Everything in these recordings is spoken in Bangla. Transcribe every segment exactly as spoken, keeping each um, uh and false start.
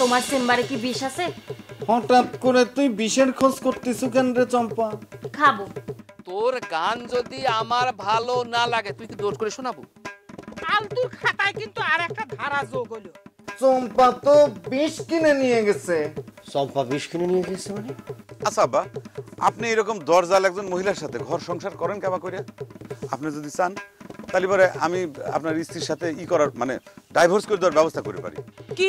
তোমার চেম্বারে কি বিষ আছে? হঠাৎ করে তুই বিষের খোঁজ করতেছো কেন রে চম্পা? খাবো। তোর গান যদি আমার ভালো না লাগে তুই কি জোর করে শোনাবো? আলতুর খাতায় কিন্তু আর একটা ধারা যোগ হলো। চম্পা তো বিষ কিনে নিয়ে গেছে। চম্পা বিষ কিনে নিয়ে গেছে মানে? আচ্ছা আব্বা, আপনি এরকম দরজাল একজন মহিলার সাথে ঘর সংসার করেন কেবা করে? আপনি যদি চান তাহলে পরে আমি আপনার স্ত্রীর সাথে ই করার মানে ডাইভোর্স করে দেওয়ার ব্যবস্থা করে পারি। কি?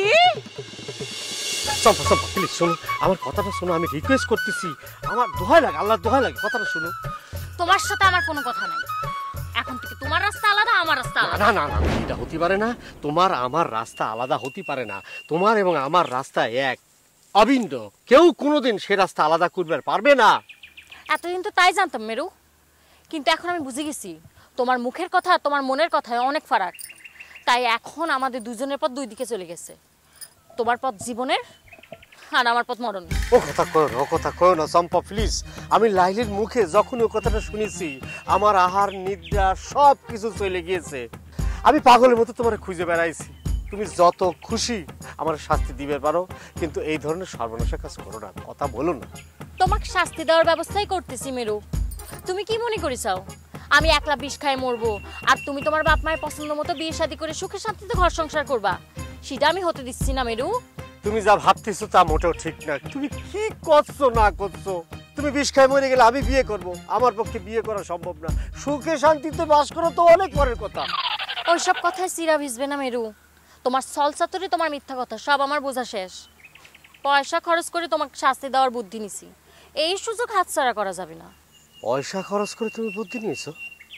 চম্পা চম্পা প্লিজ শোনো, আমার কথাটা শোনো, আমি রিকোয়েস্ট করতেছি, আমার দোহাই লাগে, আল্লাহ দোহাই লাগে, কথাটা শোনো। তোমার সাথে আমার কোনো কথা নাই। এখন থেকে তোমার রাস্তা আলাদা, আমার রাস্তা আলাদা। না না না, এটা হতে পারে না। তোমার আমার রাস্তা আলাদা হতে পারে না। তোমার এবং আমার রাস্তা এক, অভিন্ন। কেউ কোনোদিন সে রাস্তা আলাদা করবে পারবে না। এতদিন তো তাই জানতাম মেরু, কিন্তু এখন আমি বুঝে গেছি তোমার মুখের কথা তোমার মনের কথায় অনেক ফারাক। তাই এখন আমাদের দুজনের পথ দুই দিকে চলে গেছে। তোমার পথ জীবনের আর আমার পথ মরণ। ও কথা কয় না, ও কথা কয় না চম্পা প্লিজ। আমি লাইলির মুখে যখন ও কথাটা শুনেছি আমার আহার নিদ্রা সব কিছু চলে গিয়েছে। আমি পাগলের মতো তোমার খুঁজে বেড়াইছি। তুমি যত খুশি আমার শাস্তি দিবে পারো, কিন্তু এই ধরনের সর্বনাশের কাজ করো না, কথা বলো না। তোমাকে শাস্তি দেওয়ার ব্যবস্থাই করতেছি মেরু। তুমি কি মনে করিসাও আমি একলা বিষ খায় মরবো আর তুমি তোমার বাপ মায়ের পছন্দ মতো বিয়ে শাদী করে সুখে শান্তিতে ঘর সংসার করবা? সেটা আমি হতে দিচ্ছি না মেরু। তুমি যা ভাবতেছো তা মোটেও ঠিক না। তুমি কি করছো না করছো? তুমি বিষ খায় মরে গেলে আমি বিয়ে করব? আমার পক্ষে বিয়ে করা সম্ভব না। সুখে শান্তিতে বাস করা তো অনেক পরের কথা। ওইসব কথায় সিরা ভিজবে না মেরু। তোমার সলসাতুরি তোমার মিথ্যা কথা সব আমার বোঝা শেষ। পয়সা খরচ করে তোমাকে শাস্তি দেওয়ার বুদ্ধি নিছি, এই সুযোগ হাতছাড়া করা যাবে না। পয়সা খরচ করে তুমি বুদ্ধি নিয়েছো?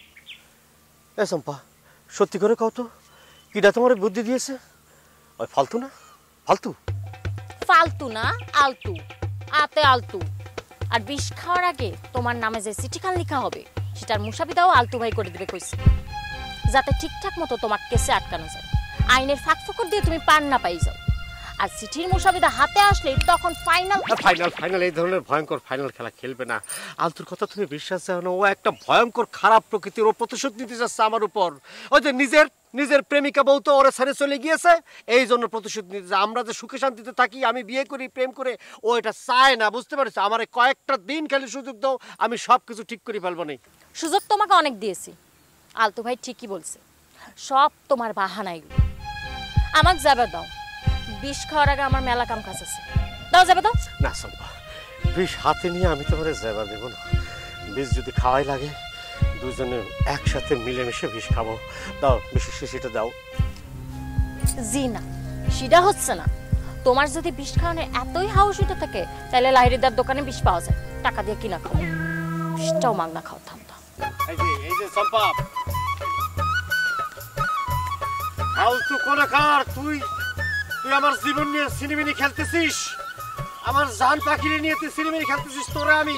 এ চম্পা সত্যি করে কও তো, কিটা তোমার বুদ্ধি দিয়েছে? ওই ফালতু না? ফালতু ফালতু না, আলতু, আতে আলতু। আর বিষ খাওয়ার আগে তোমার নামে যে চিঠিখান লেখা হবে সেটার মুসাবিদাও আলতু ভাই করে দিবে কইছে, যাতে ঠিকঠাক মতো তোমার কেসে আটকানো যায়, আইনের ফাঁক ফোকর দিয়ে তুমি পার না পাই যাও। আর চিঠির মুসাবিদা হাতে আসলে তখন ফাইনাল ফাইনাল ফাইনাল এই ধরনের ভয়ঙ্কর ফাইনাল খেলা খেলবে না। আলতুর কথা তুমি বিশ্বাস জানো না, ও একটা ভয়ঙ্কর খারাপ প্রকৃতির, ও প্রতিশোধ নিতে যাচ্ছে আমার উপর। ওই যে নিজের নিজের প্রেমিকা বউ তো ওরা ছেড়ে চলে গিয়েছে, এই জন্য প্রতিশোধ নিতে। আমরা যে সুখে শান্তিতে থাকি, আমি বিয়ে করি প্রেম করে, ও এটা চায় না, বুঝতে পারছো? আমার কয়েকটা দিন খালি সুযোগ দাও, আমি সব কিছু ঠিক করে ফেলবো। না সুযোগ তোমাকে অনেক দিয়েছি, আলতু ভাই ঠিকই বলছে, সব তোমার বাহানাই। আমাকে যাবে দাও, বিষ খাওয়ার আগে আমার মেলা কাম কাজ আছে, দাও যাবে দাও। না চম্পা, বিষ হাতে নিয়ে আমি তোমার যাবা দেবো না। বিষ যদি খাওয়াই লাগে দুজনে একসাথে মিলেমিশে বিষ খাবো। দাও বিষের শিশিটা দাও। জি না, সেটা হচ্ছে না। তোমার যদি বিষ খাওয়ানোর এতই হাউস হইতে থাকে তাহলে লাহিরিদার দোকানে বিষ পাওয়া যায়, টাকা দিয়ে কিনা খাও, বিষটাও মাগনা খাও। থাম থাম, এই যে এই যে চম্পা, ফালতু কোন কার তুই? তুই আমার জীবন নিয়ে সিনেমিনি খেলতেছিস, আমার জান পাখিরে নিয়ে তুই সিনেমিনি খেলতেছিস। তোরা আমি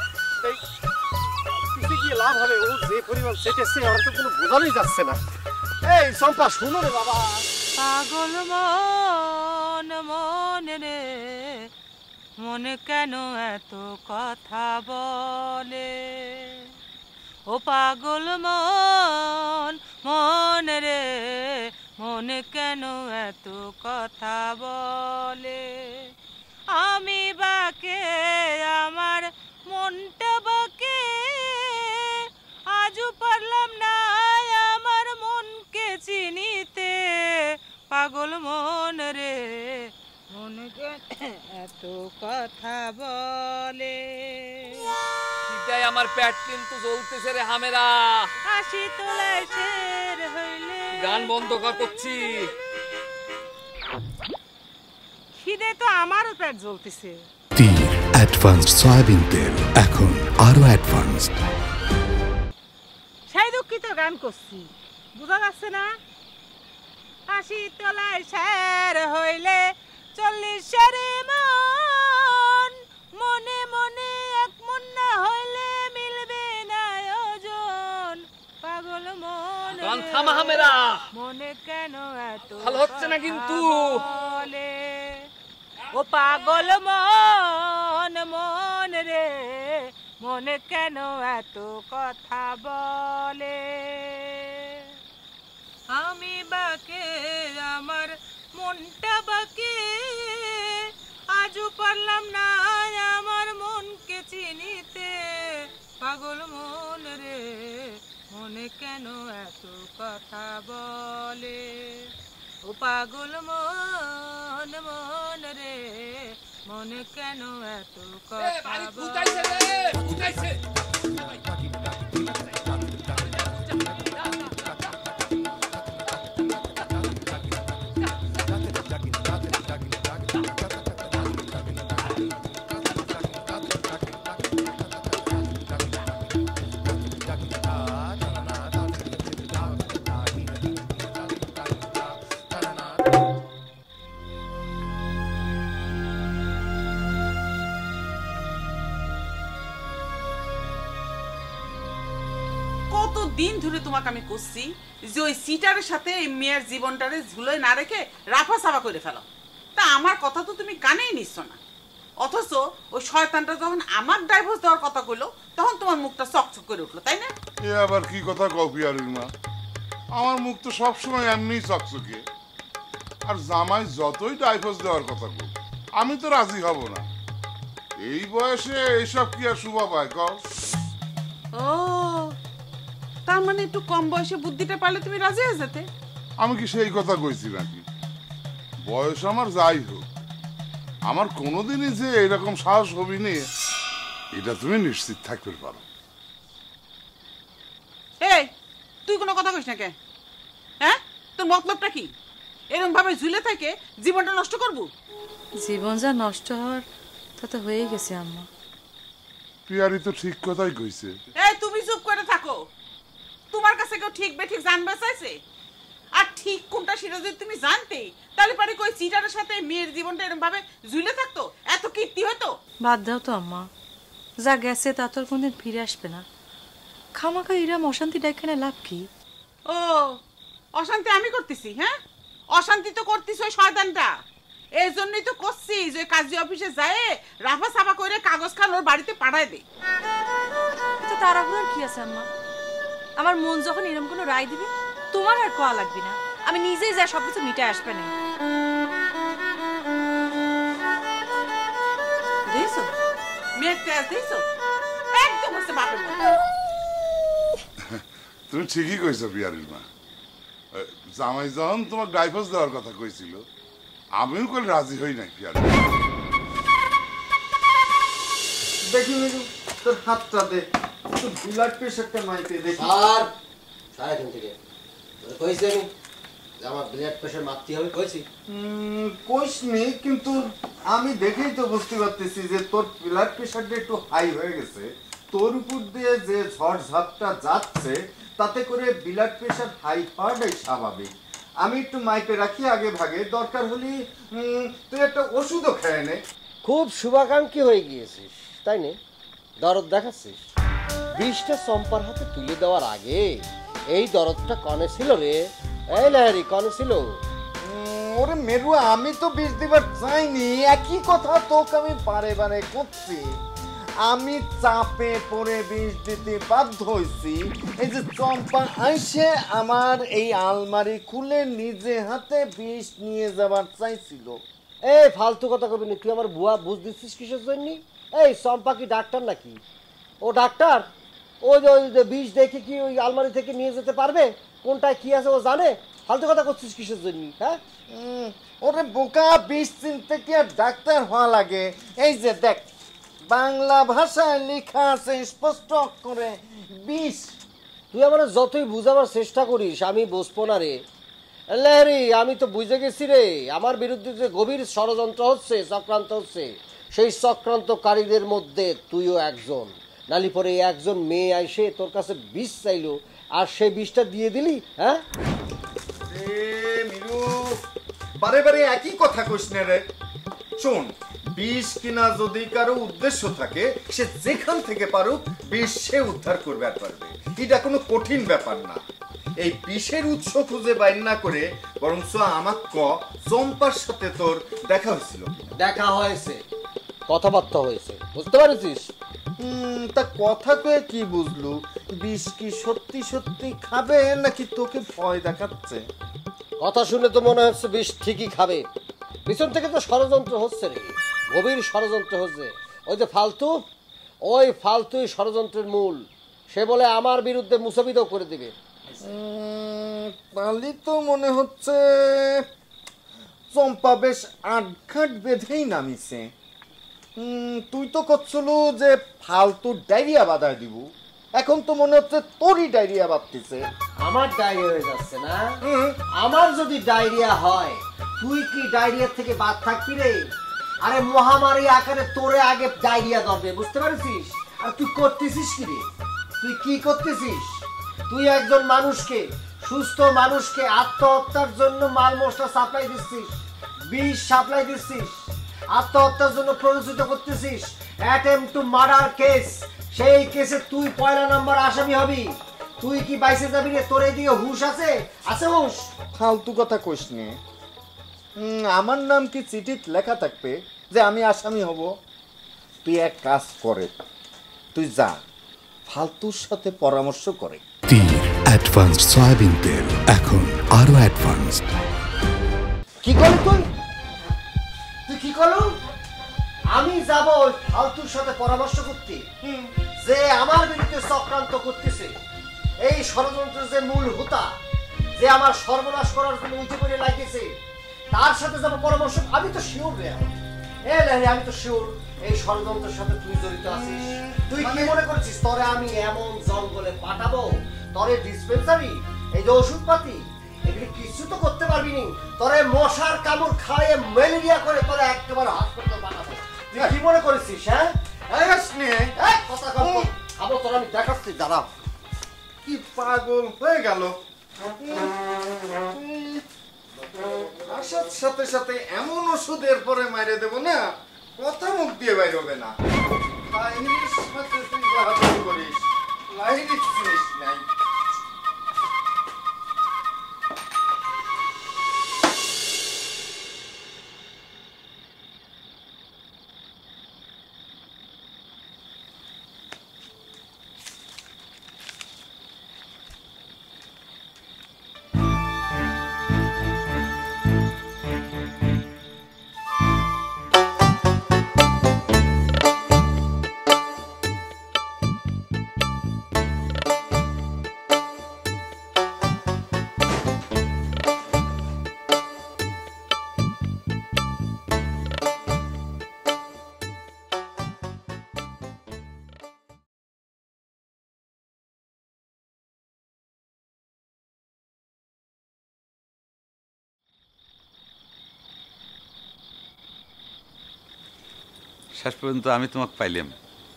পিছিয়ে গিয়ে লাভ হবে? ও যে পরিমাণ চেটেছে ওরা তো কোনো বোঝানোই যাচ্ছে না। এই চম্পা শুনো রে বাবা। পাগল মন মন রে মনে কেন এত কথা বলে? ও পাগল মন মন রে মনে কেন এত কথা বলে? আমি বাকে আমার মনটা বাকে, আজও পারলাম না আমার মনকে চিনিতে। পাগল মন রে মন এত কথা বলে। আমার পেট কিন্তু জ্বলতেছে রে হামেরা। হাসি তোলায় শের হইলে গান বন্ধ কর করছি। খিদে তো আমারও পেট জ্বলতেছে। তীর অ্যাডভান্সড সয়াবিন তেল এখন আরো অ্যাডভান্সড। সেই দুঃখিত গান করছি, বোঝা যাচ্ছে না? হাসি তোলায় শের হইলে চল্লিশের মন, মনে মনে এক মন না হইলে মিলবে না ওজন। পাগল মন গান থামা হামেরা, মনে কেন এত ভালো হচ্ছে না কিন্তু। বলে ও পাগল মন মন রে মনে কেন এত কথা বলে? আমি বাকে আমার মনটা বাকে আজও পারলাম না আমার মনকে চিনিতে পাগল মন রে মনে কেন এত কথা বলে ও পাগল মন মন রে মনে কেন এত কথা বলে দিন ধরে তোমাকে আমি করছি যে ওই সিটারের সাথে এই মেয়ের জীবনটারে ঝুলোয় না রেখে রাফা সাফা করে ফেলো, তা আমার কথা তো তুমি কানেই নিচ্ছ না। অথচ ওই শয়তানটা যখন আমার ডাইভোর্স দেওয়ার কথা কইলো তখন তোমার মুখটা চকচক করে উঠলো, তাই না? এ আবার কি কথা কও পিয়ারির মা, আমার মুখ তো সবসময় এমনি চকচকে। আর জামাই যতই ডাইভোর্স দেওয়ার কথা কই আমি তো রাজি হব না। এই বয়সে এইসব কি আর শুভা পায় কও? ও তার মানে একটু কম বয়সে বুদ্ধিটা পারলে তুমি রাজি হয়ে যেতে? আমি কি সেই কথা কইছি নাকি? বয়স আমার যাই হোক, আমার কোনোদিনই যে এরকম সাহস হবি নি এটা তুমি নিশ্চিত থাকতে পারো। এই তুই কোনো কথা কইস না কে? হ্যাঁ তোর মতলবটা কি? এরকম ভাবে ঝুলে থেকে জীবনটা নষ্ট করব? জীবন যা নষ্ট হওয়ার তা তো হয়ে গেছে আম্মা। পিয়ারি তো ঠিক কথাই কইছে। এই তুমি চুপ করে থাকো। তোমার কাছে কেউ ঠিক বে ঠিক জানবে চাইছে? আর ঠিক কোনটা সেটা যদি তুমি জানতে তাহলে পারে কই চিটারের সাথে মেয়ের জীবনটা এরকম ভাবে ঝুলে থাকতো, এত কীর্তি হতো? বাদ দাও তো আম্মা, যা গেছে তা তোর কোনদিন ফিরে আসবে না। খামাখা এরম অশান্তি ডাইখানে লাভ কি? ও অশান্তি আমি করতেছি? হ্যাঁ অশান্তি তো করতেছি ওই শয়তানটা। এই জন্যই তো করছি যে কাজী অফিসে যায় রাফা সাফা করে কাগজ খাল ওর বাড়িতে পাঠায় দে। তো তাড়াহুড়ার কি আছে আম্মা? আমার মন যখন এরকম কোনো রায় দিবে তোমার আর কোয়া লাগবে না, আমি নিজেই যা সবকিছু মিটায় আসবে না। দেখছো মেয়ের তেজ দেখছো, একদম হচ্ছে বাপের মতো। তুমি ঠিকই কইছো পিয়ারির মা। জামাই যখন তোমার ডাইভোর্স দেওয়ার কথা কইছিল আমিও কল রাজি হই নাই পিয়ারি। দেখি মেরু তোর হাতটা দে, তোর ব্লাড প্রেশারটা মাইতে দেখি। আর সারাদিন থেকে তোরে কইছি আমি যে আমার ব্লাড প্রেশার মাপতে হবে, কইছি? হুম কইসনি, কিন্তু আমি দেখেই তো বুঝতে পারতেছি যে তোর ব্লাড প্রেশারটা একটু হাই হয়ে গেছে। তোর উপর দিয়ে যে ঝড় ঝাপটা যাচ্ছে তাতে করে ব্লাড প্রেশার হাই হওয়াটাই স্বাভাবিক। আমি একটু মাইপে রাখি আগে ভাগে, দরকার হলে তুই একটা ওষুধও খেয়ে নে। খুব শুভাকাঙ্ক্ষী হয়ে গিয়েছিস তাই না? দরদ দেখাচ্ছিস। বিষটা চম্পার হাতে তুলে দেওয়ার আগে এই দরদটা কনে ছিল রে? এই লাহারি কনে ছিল? ওরে মেরু আমি তো বিষ দিবার চাইনি, একই কথা তোকে আমি বারে বারে করছি। আমি চাপে পড়ে বিষ দিতে বাধ্য হয়েছি। এই যে চম্পা আইসে আমার এই আলমারি খুলে নিজে হাতে বিষ নিয়ে যাবার চাইছিল। এই ফালতু কথা কবি না, তুই আমার বুয়া বুঝ দিচ্ছিস কিসের জন্য? এই চম্পা কি ডাক্তার নাকি? ও ডাক্তার? ওই যে ওই যে বিষ দেখে কি ওই আলমারি থেকে নিয়ে যেতে পারবে? কোনটায় কি আছে ও জানে? ফালতু কথা করছিস কিসের জন্য? হ্যাঁ ওরে বোকা, বিষ চিনতে কি আর ডাক্তার হওয়া লাগে? এই যে দেখ বাংলা ভাষায় লেখা আছে স্পষ্ট করে বিষ। তুই আমার যতই বুঝাবার চেষ্টা করিস আমি বুঝবো না রে লেহারি। আমি তো বুঝে গেছি রে, আমার বিরুদ্ধে যে গভীর ষড়যন্ত্র হচ্ছে, চক্রান্ত হচ্ছে, সেই চক্রান্তকারীদের মধ্যে তুইও একজন। নালি পরে একজন মেয়ে আইসে তোর কাছে বিষ চাইলো আর সেই বিষটা দিয়ে দিলি। হ্যাঁ মিরু বারে বারে একই কথা কইস না রে। শোন, বিষ কিনা যদি কারো উদ্দেশ্য থাকে সে যেখান থেকে পারুক বিষ সে উদ্ধার করবে আর পারবে, এটা কোনো কঠিন ব্যাপার না। এই বিষের উৎস খুঁজে বাইর না করে বরং আমার ক চম্পার সাথে তোর দেখা হয়েছিল? দেখা হয়েছে, কথাবার্তা হয়েছে, বুঝতে পারছিস? হুম তা কথা কয়ে কি বুঝলু? বিষ কি সত্যি সত্যি খাবে নাকি তোকে ভয় দেখাচ্ছে? কথা শুনে তো মনে হচ্ছে বিষ ঠিকই খাবে। পিছন থেকে তো ষড়যন্ত্র হচ্ছে রে, গভীর ষড়যন্ত্র হচ্ছে। ওই যে ফালতু, ওই ফালতুই ষড়যন্ত্রের মূল। সে বলে আমার বিরুদ্ধে মুসাবিদাও করে দিবে। তাহলে তো মনে হচ্ছে চম্পা বেশ আটঘাট বেঁধেই নামিছে। তুই তো করছিল যে ফালতু ডায়রিয়া বাঁধায় দিব, এখন তো মনে হচ্ছে তোরই ডায়রিয়া বাঁধতেছে। আমার ডায়রিয়া হয়ে যাচ্ছে না? আমার যদি ডায়রিয়া হয় তুই কি ডায়রিয়া থেকে বাদ থাকবি রে? আরে মহামারী আকারে তোরে আগে ডায়রিয়া ধরবে, বুঝতে পারছিস? আর তুই করতেছিস কি রে? তুই কি করতেছিস? তুই একজন মানুষকে, সুস্থ মানুষকে আত্মহত্যার জন্য মাল মশলা সাপ্লাই দিচ্ছিস, বিষ সাপ্লাই দিচ্ছিস, আত্মহত্যার জন্য প্ররোচিত করতেছিস। অ্যাটেম্প টু মার্ডার কেস, সেই কেসে তুই পয়লা নাম্বার আসামি হবি। তুই কি বাইসে যাবি রে? তোর এদিকে হুশ আছে? আছে হুশ? ফালতু কথা কইস নে। আমার নাম কি চিঠিত লেখা থাকবে যে আমি আসামি হব? তুই এক কাজ করে, তুই যা ফালতুর সাথে পরামর্শ করে। তীর অ্যাডভান্সড সয়াবিন তেল এখন আরো অ্যাডভান্সড। কি করলি তুই? তুই কি করলো? আমি যাব ওই ফালতুর সাথে পরামর্শ করতে, যে আমার বিরুদ্ধে চক্রান্ত করতেছে, এই ষড়যন্ত্রের যে মূল হোতা, যে আমার সর্বনাশ করার জন্য উঠে পড়ে লাগিয়েছে, তার সাথে যাব পরামর্শ। আমি তো শিওর রে, এ লেহরি, আমি তো শিওর এই ষড়যন্ত্রের সাথে তুই জড়িত আছিস। তুই কি মনে করছিস তোরে আমি এমন জঙ্গলে পাঠাবো? তোরে ডিসপেন্সারি, এই যে ওষুধপাতি, এগুলি কিছু তো করতে পারবি নি। তোরে মশার কামড় খাইয়ে ম্যালেরিয়া করে তোরে একেবারে হাসপাতাল বানাবো। তুই কি মনে করেছিস? হ্যাঁ, কথা কম খাবো তোর, আমি দেখাচ্ছি, দাঁড়া। কি পাগল হয়ে গেল, আসার সাথে সাথে এমন ওষুধের পরে মাইরে দেব না, কথা মুখ দিয়ে বাইর হবে না। লাইনের সাথে তুই বাহাদুরি করিস, লাইনের জিনিস নাই। শেষ পর্যন্ত আমি তোমাকে পাইলাম।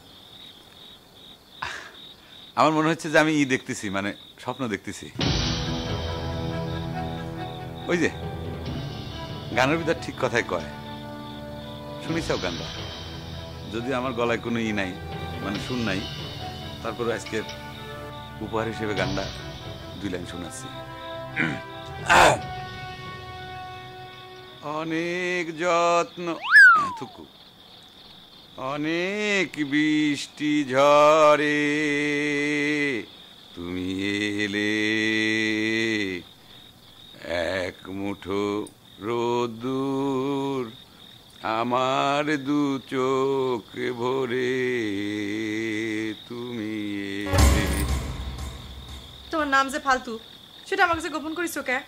আমার মনে হচ্ছে যে আমি ই দেখতেছি, মানে স্বপ্ন দেখতেছি। ওই যে গানের ভিতর ঠিক কথাই কয়, শুনিছাও গানটা? যদি আমার গলায় কোনো ই নাই, মানে শুন নাই, তারপরে আজকে উপহার হিসেবে গানটা দুই লাইন শোনাচ্ছি। অনেক যত্ন থুকু, অনেক বৃষ্টি ঝরে তুমি এলে, এক মুঠো রোদ্দুর আমার দু চোখ ভরে তুমি এলে। তোমার নাম যে ফালতু, সেটা আমার কাছে গোপন করিস কে?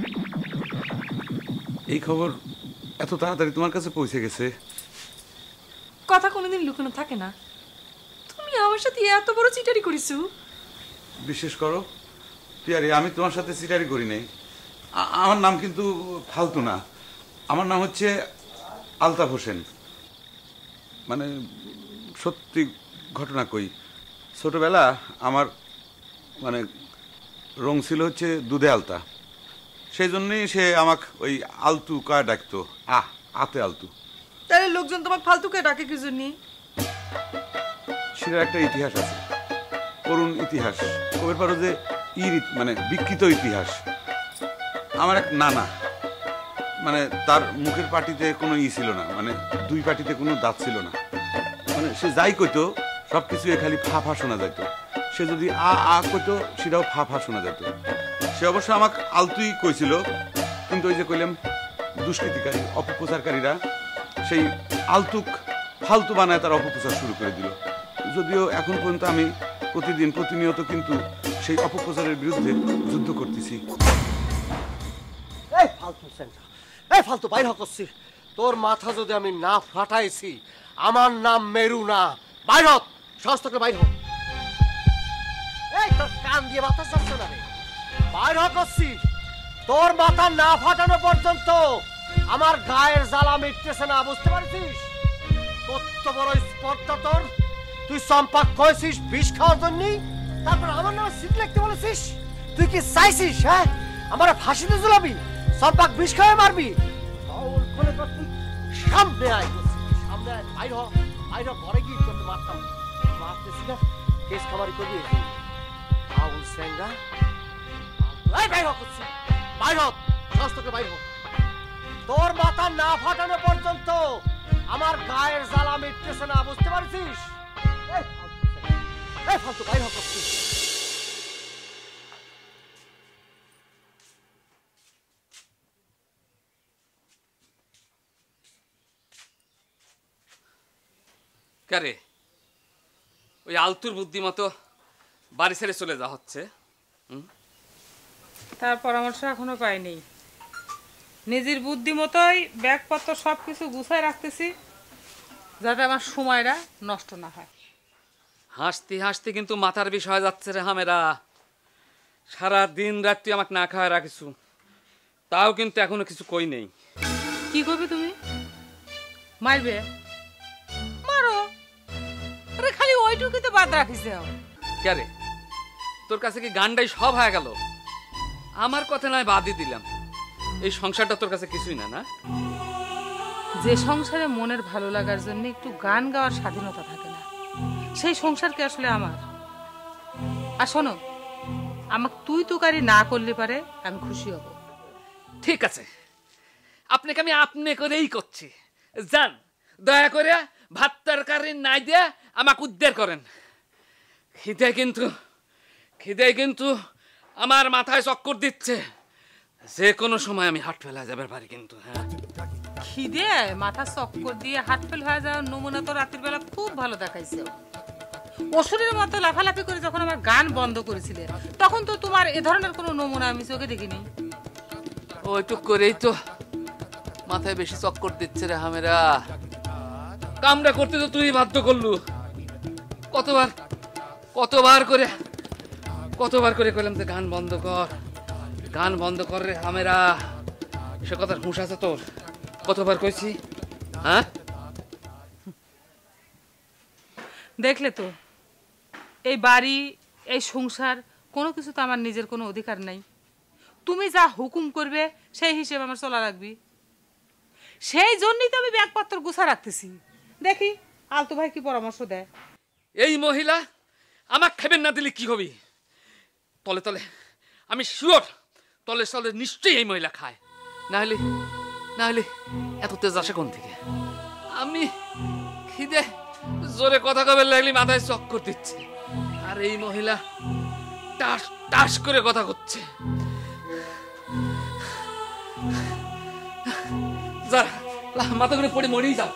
এই খবর এত তাড়াতাড়ি তোমার কাছে পৌঁছে গেছে? কথা কোনোদিন লুকানো থাকে না। তুমি আমার সাথে এত বড় চিটারি করিস? বিশ্বাস করো পিয়ারি, আমি তোমার সাথে চিটারি করি নাই। আমার নাম কিন্তু ফালতু না, আমার নাম হচ্ছে আলতাফ হোসেন। মানে সত্যি ঘটনা কই, ছোটবেলা আমার মানে রং ছিল হচ্ছে দুধে আলতা, সেই জন্যই সে আমাকে ওই আলতু কয়া ডাকতো, আহ আতে আলতু। তাহলে লোকজন তোমাকে ফালতুকে ডাকে কি জন্য? সেটার একটা ইতিহাস আছে, করুণ ইতিহাস, কবের পারো যে ইর মানে বিকৃত ইতিহাস। আমার এক নানা, মানে তার মুখের পাটিতে কোনো ই ছিল না, মানে দুই পাটিতে কোনো দাঁত ছিল না, মানে সে যাই কইতো সব কিছু খালি ফা ফা শোনা যেত। সে যদি আ আ কইতো সেটাও ফা ফা শোনা যেত। সে অবশ্য আমাকে আলতুই কইছিল, কিন্তু ওই যে কইলাম দুষ্কৃতিকারী অপপ্রচারকারীরা সেই আলতুক ফালতু বানায় তার অপপ্রচার শুরু করে দিল। যদিও এখন পর্যন্ত আমি প্রতিদিন প্রতিনিয়ত কিন্তু সেই অপপ্রচারের বিরুদ্ধে যুদ্ধ করতেছি। এই ফালতু সেন্টা, এই ফালতু বাইর করছি। তোর মাথা যদি আমি না ফাটাইছি, আমার নাম মেরু না। বাইর হ, সাহস থাকলে বাইর হ। এই তোর কান দিয়ে বাতাস যাচ্ছে না রে, বাইর হ করছি। তোর মাথা না ফাটানো পর্যন্ত আমার গায়ের জ্বালা মিটতেছে না, বুঝতে পারছিস? কত বড় স্পর্ধা তোর! তুই চম্পা কইছিস বিষ খাওয়ার জন্য, তারপর আমার নামে সিট লিখতে বলেছিস। তুই কি চাইছিস হ্যাঁ আমার ফাঁসিতে ঝুলাবি, চম্পাক বিষ খাওয়াই মারবি? সামনে আয়, সামনে আয়, বাইর হ, বাইর হ। ঘরে গিয়ে করতে মারতাম, মারতেছি না, কেস খামারি করবি। আউল সেঙ্গা, এই বাইর হ করছি, বাইর হ, রাস্তাকে বাইর হ। তোর মাথা না ফাটানো পর্যন্ত আমার গায়ের জ্বালা মিটতেছে না, বুঝতে পারছিস? এই ফালতু বাইর হ করছি। কারে ওই আলতুর বুদ্ধি মতো বাড়ি ছেড়ে চলে যাওয়া হচ্ছে? তার পরামর্শ এখনো পাইনি। নিজের বুদ্ধি মতোই ব্যাগপত্র সব কিছু গুছায় রাখতেছি, যাতে আমার সময়টা নষ্ট না হয়। হাসতে হাসতে কিন্তু মাথার বিষ হয়ে যাচ্ছে রে হামেরা। সারা দিন রাত তুই আমাকে না খাওয়া রাখিস, তাও কিন্তু এখনো কিছু কই নেই। কি করবে তুমি? মারবে? মারো, আরে খালি ওইটুকুই তো বাদ রাখিস। কে তোর কাছে কি গানটাই সব হয়ে গেল? আমার কথা নয় বাদই দিলাম, এই সংসারটা তোর কাছে কিছুই না। না, যে সংসারে মনের ভালো লাগার জন্য একটু গান গাওয়ার স্বাধীনতা থাকে না, সেই সংসার কি আসলে আমার? আর শোনো, আমাকে তুই তুকারি না করলে পারে আমি খুশি হব। ঠিক আছে, আপনাকে আমি আপনি করেই করছি। যান, দয়া করে ভাত তরকারি নাই দিয়ে আমাকে উদ্ধার করেন। খিদে কিন্তু খিদে কিন্তু আমার মাথায় চক্কর দিচ্ছে, যে কোনো সময় আমি হাট ফেলা যাবে পারি কিন্তু। হ্যাঁ, খিদে মাথা চক্কর দিয়ে হাট ফেল হয়ে যাওয়ার নমুনা তো রাতের বেলা খুব ভালো দেখাইছে। অসুরের মতো লাফালাফি করে যখন আমার গান বন্ধ করেছিলে, তখন তো তোমার এ ধরনের কোনো নমুনা আমি চোখে দেখিনি। ওইটুক করেই তো মাথায় বেশি চক্কর দিচ্ছে রে হামেরা। কামটা করতে তো তুই বাধ্য করলু। কতবার কতবার করে কতবার করে কইলাম যে গান বন্ধ কর, গান বন্ধ কর রে হামেরা। সে কথার হুঁশ আছে তোর? কতবার কইছি? হ্যাঁ, দেখলে তো, এই বাড়ি, এই সংসার, কোনো কিছু তো আমার নিজের কোনো অধিকার নাই। তুমি যা হুকুম করবে সেই হিসেবে আমার চলা রাখবি। সেই জন্যই তো আমি ব্যাগপত্র গুছা রাখতেছি। দেখি আলতু ভাই কি পরামর্শ দেয়। এই মহিলা আমাক খাবেন না দিলে কি হবি? তলে তলে আমি শিওর, তলে তলে নিশ্চয়ই এই মহিলা খায়। না হলে না হলে এত তেজ আসে কোন থেকে? আমি খিদে জোরে কথা কবে লাগলি মাথায় চক্কর দিচ্ছে, আর এই মহিলা টাস টাস করে কথা করছে। যা, মাথা করে পড়ে মরেই যাও।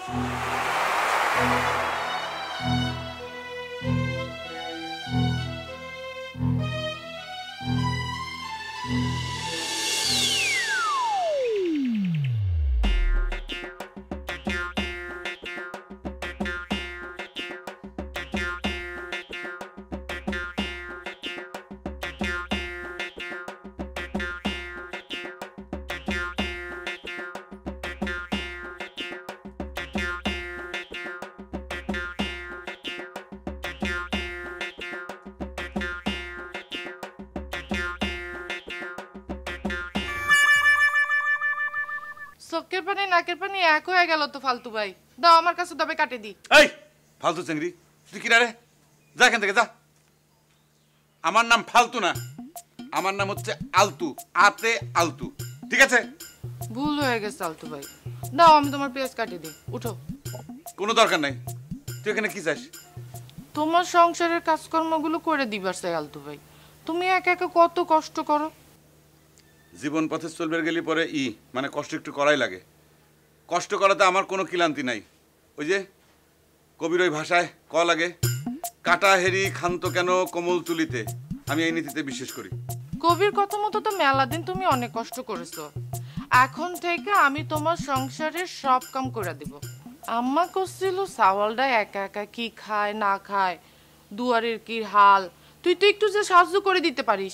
চোখের পানি নাকের পানি এক হয়ে গেল তো ফালতু ভাই। দাও আমার কাছে তবে কাটে দি। এই ফালতু চিংড়ি, তুই কি রে? যা এখান থেকে যা। আমার নাম ফালতু না, আমার নাম হচ্ছে আলতু, আতে আলতু, ঠিক আছে? ভুল হয়ে গেছে আলতু ভাই, দাও আমি তোমার পেঁয়াজ কাটে দিই। উঠো। কোনো দরকার নাই। তুই এখানে কি চাস? তোমার সংসারের কাজকর্মগুলো করে দিবার চাই আলতু ভাই। তুমি একা একা কত কষ্ট করো। জীবন পথে চলবে গেলে পরে ই মানে কষ্ট একটু করাই লাগে। কষ্ট করাতে আমার কোনো ক্লান্তি নাই। ওই যে কবির ওই ভাষায় ক লাগে, কাটা হেরি খান্ত কেন কোমল তুলিতে, আমি এই নীতিতে বিশ্বাস করি। কবির কথা মতো তো মেলা দিন তুমি অনেক কষ্ট করেছো, এখন থেকে আমি তোমার সংসারের সব কাম করে দিব। আম্মা করছিল সাওয়ালটা একা একা কি খায় না খায়, দুয়ারের কি হাল, তুই তো একটু যে সাহায্য করে দিতে পারিস।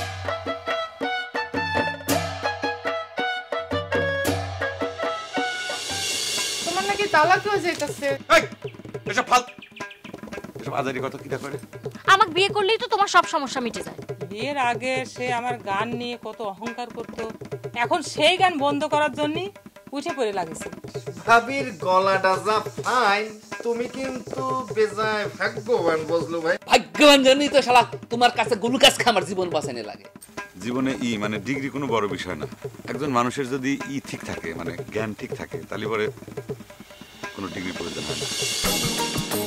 তোমার নাকি তালাক হয়ে যাইতেছে। এসব ফাল এসব আজারি কথা কিটা করে? আমাকে বিয়ে করলেই তো তোমার সব সমস্যা মিটে যায়। বিয়ের আগে সে আমার গান নিয়ে কত অহংকার করত, এখন সেই গান বন্ধ করার জন্য উঠে পড়ে লাগেছে। ভাবির গলাটা যা ফাইন, তুমি কিন্তু বেজায় ভাগ্যবান বুঝলো ভাই। ভাগ্যবান জানি তো শালা তোমার কাছে গ্লুকোজ খামার জীবন বাঁচানে লাগে। জীবনে ই মানে ডিগ্রি কোনো বড় বিষয় না। একজন মানুষের যদি ই ঠিক থাকে মানে জ্ঞান ঠিক থাকে তাহলে পরে কোনো ডিগ্রি প্রয়োজন হয় না।